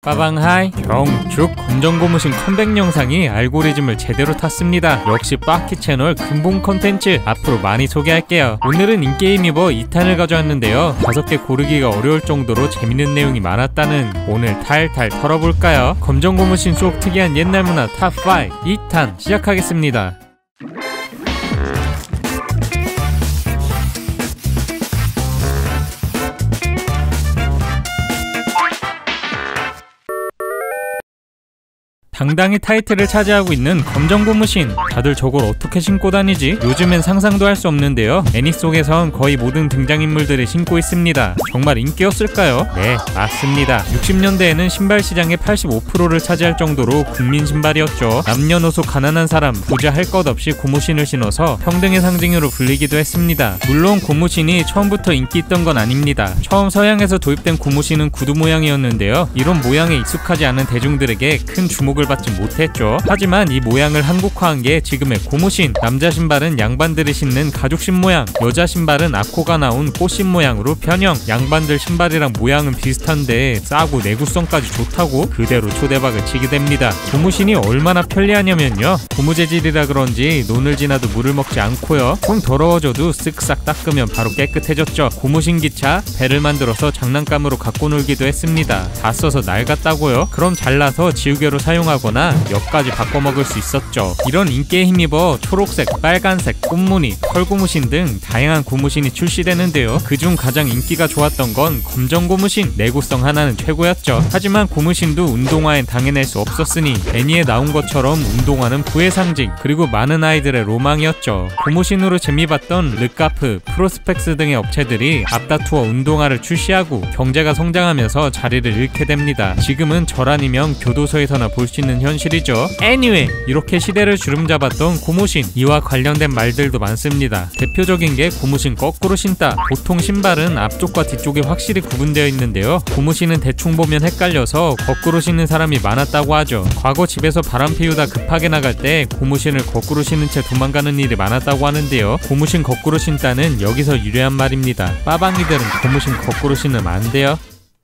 빠방하이 경축 검정고무신 컴백 영상이 알고리즘을 제대로 탔습니다. 역시 빠키 채널 근본 컨텐츠 앞으로 많이 소개할게요. 오늘은 인게임이버 2탄을 가져왔는데요. 5개 고르기가 어려울 정도로 재밌는 내용이 많았다는 오늘 탈탈 털어볼까요? 검정고무신 속 특이한 옛날 문화 탑5 2탄 시작하겠습니다. 당당히 타이틀을 차지하고 있는 검정고무신. 다들 저걸 어떻게 신고 다니지? 요즘엔 상상도 할 수 없는데요. 애니 속에선 거의 모든 등장인물들이 신고 있습니다. 정말 인기였을까요? 네, 맞습니다. 60년대에는 신발 시장의 85%를 차지할 정도로 국민 신발이었죠. 남녀노소 가난한 사람, 부자 할 것 없이 고무신을 신어서 평등의 상징으로 불리기도 했습니다. 물론 고무신이 처음부터 인기 있던 건 아닙니다. 처음 서양에서 도입된 고무신은 구두 모양이었는데요. 이런 모양에 익숙하지 않은 대중들에게 큰 주목을 받지 못했죠. 하지만 이 모양을 한국화한 게 지금의 고무신. 남자 신발은 양반들이 신는 가죽신 모양, 여자 신발은 아코가 나온 꽃신 모양으로 변형. 양반들 신발이랑 모양은 비슷한데 싸고 내구성까지 좋다고 그대로 초대박을 치게 됩니다. 고무신이 얼마나 편리하냐면요, 고무 재질이라 그런지 논을 지나도 물을 먹지 않고요, 좀 더러워져도 쓱싹 닦으면 바로 깨끗해졌죠. 고무신 기차, 배를 만들어서 장난감으로 갖고 놀기도 했습니다. 다 써서 낡았다고요? 그럼 잘라서 지우개로 사용하고 거나 엿까지 바꿔 먹을 수 있었죠. 이런 인기에 힘입어 초록색, 빨간색, 꽃무늬, 털고무신 등 다양한 고무신이 출시되는데요. 그중 가장 인기가 좋았던 건 검정고무신. 내구성 하나는 최고였죠. 하지만 고무신도 운동화엔 당해낼 수 없었으니 애니에 나온 것처럼 운동화는 부의 상징, 그리고 많은 아이들의 로망이었죠. 고무신으로 재미봤던 르카프, 프로스펙스 등의 업체들이 앞다투어 운동화를 출시하고 경제가 성장하면서 자리를 잃게 됩니다. 지금은 절 아니면 교도소에서나 볼 수 있는 현실이죠. Anyway, 이렇게 시대를 주름잡았던 고무신. 이와 관련된 말들도 많습니다. 대표적인 게 고무신 거꾸로 신다. 보통 신발은 앞쪽과 뒤쪽이 확실히 구분되어 있는데요, 고무신은 대충 보면 헷갈려서 거꾸로 신는 사람이 많았다고 하죠. 과거 집에서 바람 피우다 급하게 나갈 때 고무신을 거꾸로 신은 채 도망가는 일이 많았다고 하는데요, 고무신 거꾸로 신다는 여기서 유래한 말입니다. 빠방이들은 고무신 거꾸로 신으면 안 돼요.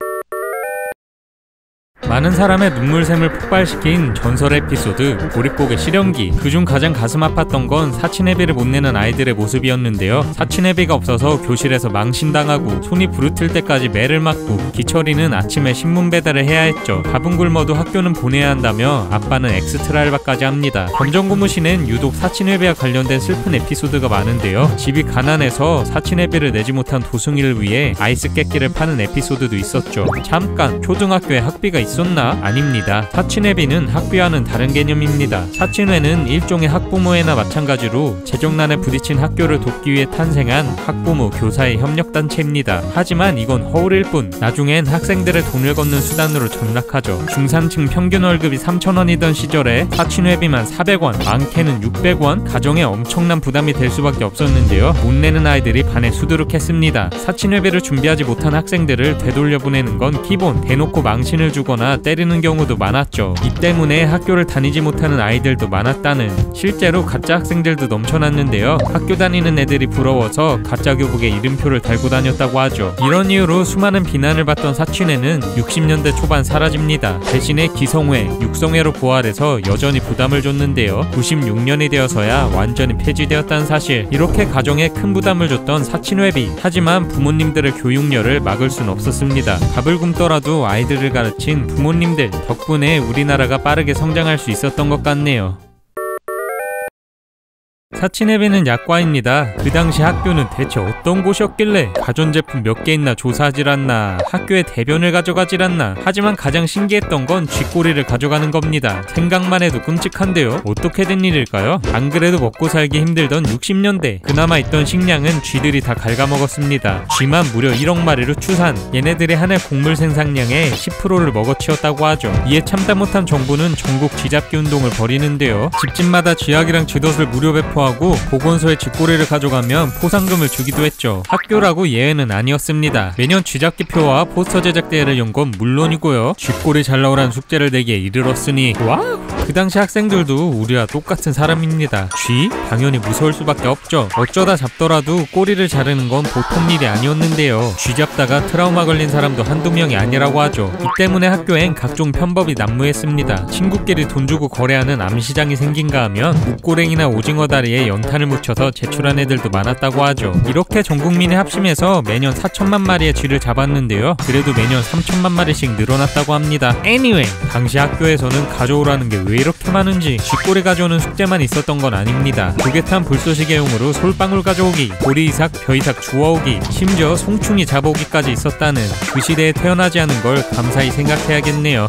많은 사람의 눈물샘을 폭발시킨 전설 에피소드 보릿고개 실연기. 그중 가장 가슴 아팠던 건 사치내비를 못 내는 아이들의 모습이었는데요. 사치내비가 없어서 교실에서 망신당하고 손이 부르틀 때까지 매를 맞고, 기철이는 아침에 신문 배달을 해야 했죠. 밥은 굶어도 학교는 보내야 한다며 아빠는 엑스트라 알바까지 합니다. 검정고무신엔 유독 사치내비와 관련된 슬픈 에피소드가 많은데요, 집이 가난해서 사치내비를 내지 못한 도승이를 위해 아이스 깨끼를 파는 에피소드도 있었죠. 잠깐, 초등학교에 학비가 있었나? 아닙니다. 사치내비는 학비와는 다른 개념입니다. 사치뇌는 일종의 학부모회나 마찬가지로 재정난에 부딪힌 학교를 돕기 위해 탄생한 학부모, 교사의 협력단체입니다. 하지만 이건 허울일 뿐, 나중엔 학생들의 돈을 걷는 수단으로 전락하죠. 중산층 평균 월급이 3,000원이던 시절에 사치뇌비만 400원, 많게는 600원, 가정에 엄청난 부담이 될 수밖에 없었는데요. 못 내는 아이들이 반에 수두룩했습니다. 사치뇌비를 준비하지 못한 학생들을 되돌려 보내는 건 기본. 대놓고 망신을 주거나 때리는 경우도 많았죠. 이 때문에 학교를 다니지 못하는 아이들도 많았다는, 실제로 가짜 학생들도 넘쳐났는데요, 학교 다니는 애들이 부러워서 가짜 교복에 이름표를 달고 다녔다고 하죠. 이런 이유로 수많은 비난을 받던 사치뇌는 60년대 초반 사라집니다. 대신에 기성회, 육성회로 부활해서 여전히 부담을 줬는데요, 96년이 되어서야 완전히 폐지되었다는 사실. 이렇게 가정에 큰 부담을 줬던 사치뇌비. 하지만 부모님들의 교육열을 막을 순 없었습니다. 밥을 굶더라도 아이들을 가르친 부모님들 덕분에 우리나라가 빠르게 성장할 수 있었던 것 같네요. 사치내비는 약과입니다. 그 당시 학교는 대체 어떤 곳이었길래 가전제품 몇 개 있나 조사하질 않나, 학교에 대변을 가져가질 않나. 하지만 가장 신기했던 건 쥐꼬리를 가져가는 겁니다. 생각만 해도 끔찍한데요, 어떻게 된 일일까요? 안 그래도 먹고 살기 힘들던 60년대, 그나마 있던 식량은 쥐들이 다 갉아먹었습니다. 쥐만 무려 1억 마리로 추산. 얘네들이 한 해 곡물 생산량의 10%를 먹어치웠다고 하죠. 이에 참다 못한 정부는 전국 쥐잡기 운동을 벌이는데요, 집집마다 쥐약이랑 쥐덫을 무료 배포하고 하고 보건소에 쥐꼬리를 가져가면 포상금을 주기도 했죠. 학교라고 예외는 아니었습니다. 매년 쥐잡기표와 포스터 제작 대회를 연 건 물론이고요. 쥐꼬리 잘 나오란 숙제를 내기에 이르렀으니 와우! 그 당시 학생들도 우리와 똑같은 사람입니다. 쥐? 당연히 무서울 수밖에 없죠. 어쩌다 잡더라도 꼬리를 자르는 건 보통 일이 아니었는데요. 쥐 잡다가 트라우마 걸린 사람도 한두 명이 아니라고 하죠. 이 때문에 학교엔 각종 편법이 난무했습니다. 친구끼리 돈 주고 거래하는 암시장이 생긴가 하면 묵고랭이나 오징어 다리에 연탄을 묻혀서 제출한 애들도 많았다고 하죠. 이렇게 전 국민이 합심해서 매년 4천만 마리의 쥐를 잡았는데요. 그래도 매년 3천만 마리씩 늘어났다고 합니다. Anyway, 당시 학교에서는 가져오라는 게 왜 이렇게 많은지 쥐꼬리 가져오는 숙제만 있었던 건 아닙니다. 조개탄 불쏘시개용으로 솔방울 가져오기, 보리이삭, 벼이삭 주워오기, 심지어 송충이 잡아오기까지 있었다는 그 시대에 태어나지 않은 걸 감사히 생각해야겠네요.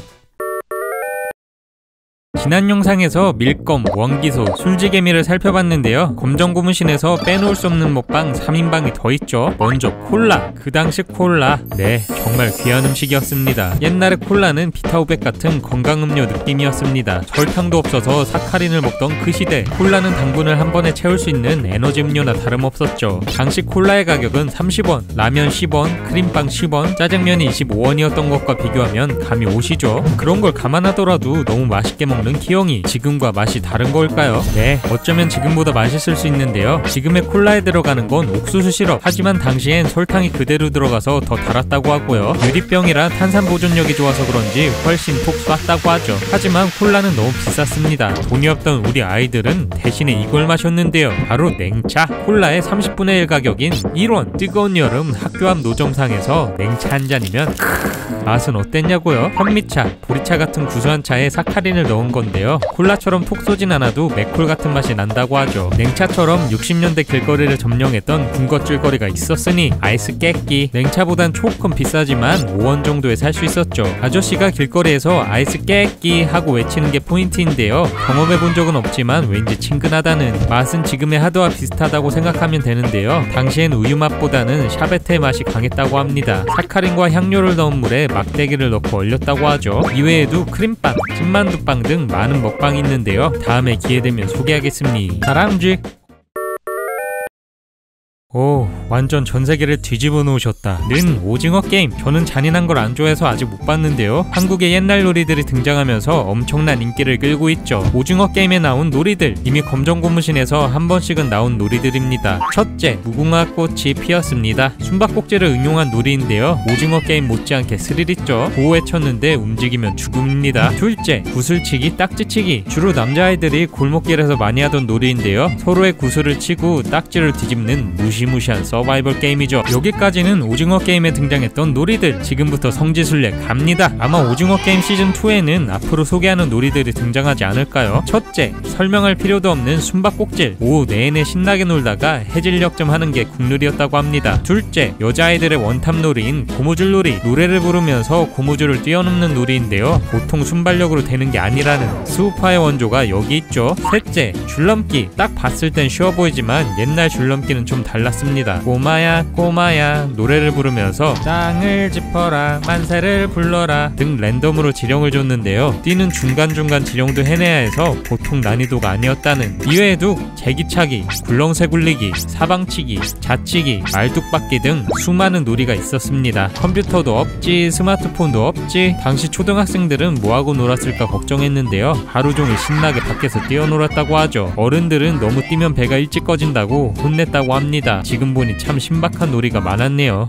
지난 영상에서 밀검, 원기소, 술지개미를 살펴봤는데요. 검정고무신에서 빼놓을 수 없는 먹방 3인방이 더 있죠. 먼저 콜라, 그 당시 콜라, 네, 정말 귀한 음식이었습니다. 옛날에 콜라는 비타오백 같은 건강음료 느낌이었습니다. 설탕도 없어서 사카린을 먹던 그 시대, 콜라는 당분을 한 번에 채울 수 있는 에너지 음료나 다름없었죠. 당시 콜라의 가격은 30원, 라면 10원, 크림빵 10원, 짜장면이 25원이었던 것과 비교하면 감이 오시죠? 그런 걸 감안하더라도 너무 맛있게 먹는 기영이 지금과 맛이 다른 걸까요? 네, 어쩌면 지금보다 맛있을 수 있는데요. 지금의 콜라에 들어가는 건 옥수수 시럽, 하지만 당시엔 설탕이 그대로 들어가서 더 달았다고 하고요. 유리병이라 탄산 보존력이 좋아서 그런지 훨씬 톡 쐈다고 하죠. 하지만 콜라는 너무 비쌌습니다. 돈이 없던 우리 아이들은 대신에 이걸 마셨는데요. 바로 냉차. 콜라의 30분의 1 가격인 1원. 뜨거운 여름 학교 앞 노점상에서 냉차 한 잔이면 맛은 어땠냐고요? 현미차, 보리차 같은 구수한 차에 사카린을 넣은 건데요. 콜라처럼 톡 쏘진 않아도 맥콜 같은 맛이 난다고 하죠. 냉차처럼 60년대 길거리를 점령했던 군것질거리가 있었으니 아이스 깨끼. 냉차보단 조금 비싸지만 5원 정도에 살 수 있었죠. 아저씨가 길거리에서 아이스 깨끼 하고 외치는 게 포인트인데요. 경험해본 적은 없지만 왠지 친근하다는, 맛은 지금의 하드와 비슷하다고 생각하면 되는데요. 당시엔 우유 맛보다는 샤베트의 맛이 강했다고 합니다. 사카린과 향료를 넣은 물에 막대기를 넣고 얼렸다고 하죠. 이외에도 크림빵, 찐만두빵 등 많은 먹방이 있는데요. 다음에 기회되면 소개하겠습니다. 다람쥐. 오, 완전 전세계를 뒤집어 놓으셨다. 는 오징어 게임. 저는 잔인한 걸 안 좋아해서 아직 못 봤는데요. 한국의 옛날 놀이들이 등장하면서 엄청난 인기를 끌고 있죠. 오징어 게임에 나온 놀이들, 이미 검정고무신에서 한 번씩은 나온 놀이들입니다. 첫째, 무궁화 꽃이 피었습니다. 숨바꼭질을 응용한 놀이인데요. 오징어 게임 못지않게 스릴 있죠. 보호에 쳤는데 움직이면 죽음입니다. 둘째, 구슬치기, 딱지치기. 주로 남자아이들이 골목길에서 많이 하던 놀이인데요. 서로의 구슬을 치고 딱지를 뒤집는 무시무시한 서바이벌 게임이죠. 여기까지는 오징어 게임에 등장했던 놀이들. 지금부터 성지순례 갑니다. 아마 오징어 게임 시즌2에는 앞으로 소개하는 놀이들이 등장하지 않을까요? 첫째, 설명할 필요도 없는 숨바꼭질. 오후 내내 신나게 놀다가 해질녘 좀 하는 게 국룰이었다고 합니다. 둘째, 여자아이들의 원탑놀이인 고무줄놀이. 노래를 부르면서 고무줄을 뛰어넘는 놀이인데요. 보통 순발력으로 되는 게 아니라는 수우파의 원조가 여기 있죠. 셋째, 줄넘기. 딱 봤을 땐 쉬워 보이지만 옛날 줄넘기는 좀 달랐습니다. 꼬마야 꼬마야 노래를 부르면서 땅을 짚어라 만세를 불러라 등 랜덤으로 지령을 줬는데요. 뛰는 중간중간 지령도 해내야 해서 보통 난이도가 아니었다는. 이외에도 제기차기, 굴렁쇠 굴리기, 사방치기, 자치기, 말뚝박기 등 수많은 놀이가 있었습니다. 컴퓨터도 없지, 스마트폰도 없지. 당시 초등학생들은 뭐하고 놀았을까 걱정했는데요. 하루종일 신나게 밖에서 뛰어놀았다고 하죠. 어른들은 너무 뛰면 배가 일찍 꺼진다고 혼냈다고 합니다. 지금 보니 참 신박한 놀이가 많았네요.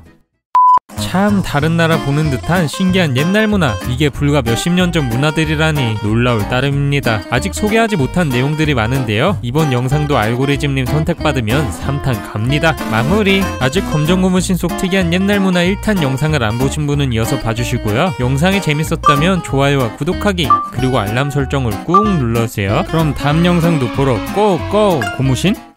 참 다른 나라 보는 듯한 신기한 옛날 문화. 이게 불과 몇십 년 전 문화들이라니 놀라울 따름입니다. 아직 소개하지 못한 내용들이 많은데요. 이번 영상도 알고리즘님 선택받으면 3탄 갑니다. 마무리. 아직 검정고무신 속 특이한 옛날 문화 1탄 영상을 안 보신 분은 이어서 봐주시고요. 영상이 재밌었다면 좋아요와 구독하기 그리고 알람 설정을 꾹 눌러주세요. 그럼 다음 영상도 보러 고고! 고무신?